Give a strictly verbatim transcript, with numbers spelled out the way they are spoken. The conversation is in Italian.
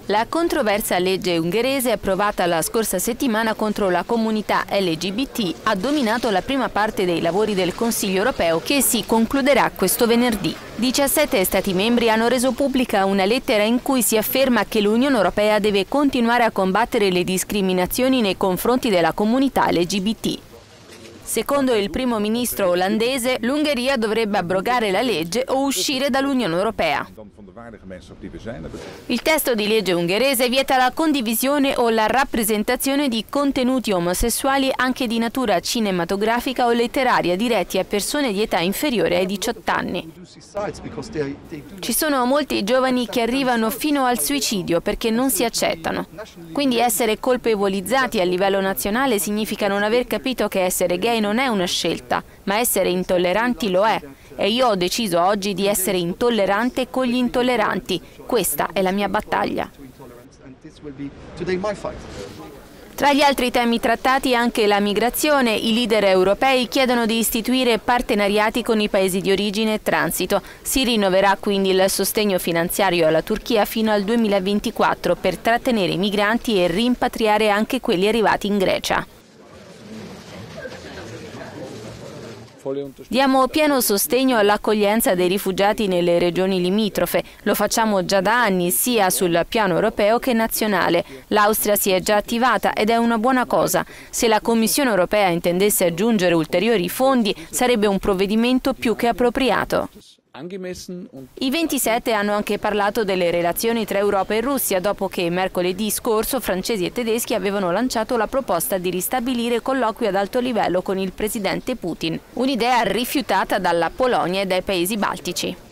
La controversa legge ungherese approvata la scorsa settimana contro la comunità L G B T ha dominato la prima parte dei lavori del Consiglio europeo che si concluderà questo venerdì. diciassette Stati membri hanno reso pubblica una lettera in cui si afferma che l'Unione Europea deve continuare a combattere le discriminazioni nei confronti della comunità L G B T. Secondo il primo ministro olandese, l'Ungheria dovrebbe abrogare la legge o uscire dall'Unione Europea. Il testo di legge ungherese vieta la condivisione o la rappresentazione di contenuti omosessuali anche di natura cinematografica o letteraria diretti a persone di età inferiore ai diciotto anni. Ci sono molti giovani che arrivano fino al suicidio perché non si accettano. Quindi essere colpevolizzati a livello nazionale significa non aver capito che essere gay non è una scelta, ma essere intolleranti lo è. E io ho deciso oggi di essere intollerante con gli intolleranti. Questa è la mia battaglia. Tra gli altri temi trattati anche la migrazione. I leader europei chiedono di istituire partenariati con i paesi di origine e transito. Si rinnoverà quindi il sostegno finanziario alla Turchia fino al duemilaventiquattro per trattenere i migranti e rimpatriare anche quelli arrivati in Grecia. Diamo pieno sostegno all'accoglienza dei rifugiati nelle regioni limitrofe. Lo facciamo già da anni, sia sul piano europeo che nazionale. L'Austria si è già attivata ed è una buona cosa. Se la Commissione europea intendesse aggiungere ulteriori fondi, sarebbe un provvedimento più che appropriato. I ventisette hanno anche parlato delle relazioni tra Europa e Russia dopo che mercoledì scorso francesi e tedeschi avevano lanciato la proposta di ristabilire colloqui ad alto livello con il presidente Putin, un'idea rifiutata dalla Polonia e dai paesi baltici.